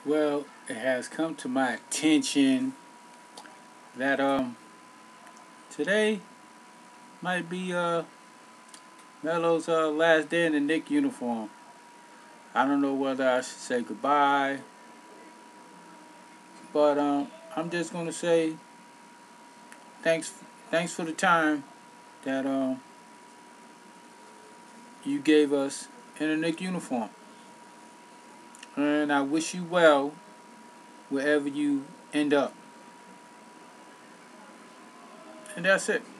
Well, it has come to my attention that today might be Melo's last day in the Nick uniform. I don't know whether I should say goodbye, but I'm just gonna say thanks thanks for the time that you gave us in a Nick uniform, and I wish you well wherever you end up. And that's it.